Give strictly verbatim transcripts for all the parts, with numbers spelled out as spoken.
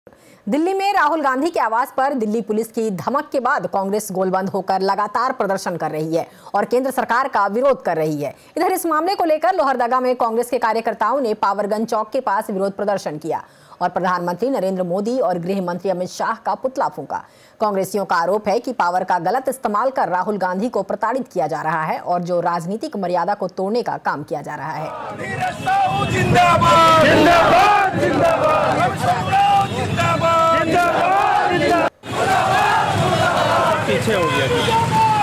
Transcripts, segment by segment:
दिल्ली में राहुल गांधी के आवास पर दिल्ली पुलिस की धमक के बाद कांग्रेस गोलबंद होकर लगातार प्रदर्शन कर रही है और केंद्र सरकार का विरोध कर रही है। इधर इस मामले को लेकर लोहरदगा में कांग्रेस के कार्यकर्ताओं ने पावरगंज चौक के पास विरोध प्रदर्शन किया और प्रधानमंत्री नरेंद्र मोदी और गृह मंत्री अमित शाह का पुतला फूंका। कांग्रेसियों का आरोप है कि पावर का गलत इस्तेमाल कर राहुल गांधी को प्रताड़ित किया जा रहा है और जो राजनीतिक मर्यादा को तोड़ने का काम किया जा रहा है। पीछे हो गया।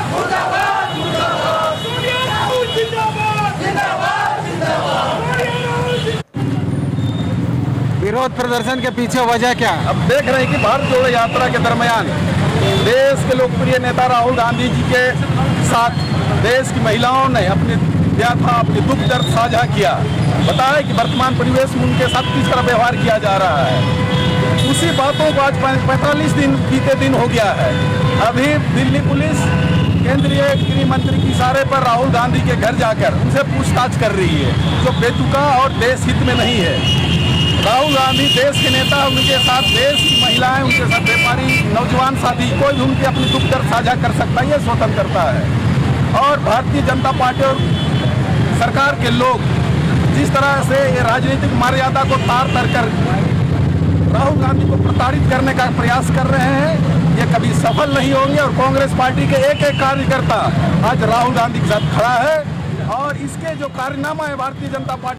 विरोध प्रदर्शन के पीछे वजह क्या? अब देख रहे हैं कि भारत जोड़ो यात्रा के दरमियान देश के लोकप्रिय नेता राहुल गांधी जी के साथ देश की महिलाओं ने अपनी व्यथा अपनी दुख दर्द साझा किया। बताया कि वर्तमान परिवेश में उनके साथ किस तरह व्यवहार किया जा रहा है। उसी बातों को आज पैंतालीस दिन बीते दिन हो गया है। अभी दिल्ली पुलिस केंद्रीय गृह मंत्री की इशारे पर राहुल गांधी के घर जाकर उनसे पूछताछ कर रही है, जो बेतुका और देश हित में नहीं है। राहुल गांधी देश के नेता, उनके साथ देश की महिलाएं, उनके साथ व्यापारी, नौजवान साथी, कोई भी उनकी अपनी दुख दर्द साझा कर सकता है, ये स्वतंत्रता है। और भारतीय जनता पार्टी और सरकार के लोग जिस तरह से ये राजनीतिक मर्यादा को तार तर कर राहुल गांधी को प्रताड़ित करने का प्रयास कर रहे हैं, ये कभी सफल नहीं होंगे। और कांग्रेस पार्टी के एक एक कार्यकर्ता आज राहुल गांधी के साथ खड़ा है और इसके जो कारनामा है भारतीय जनता पार्टी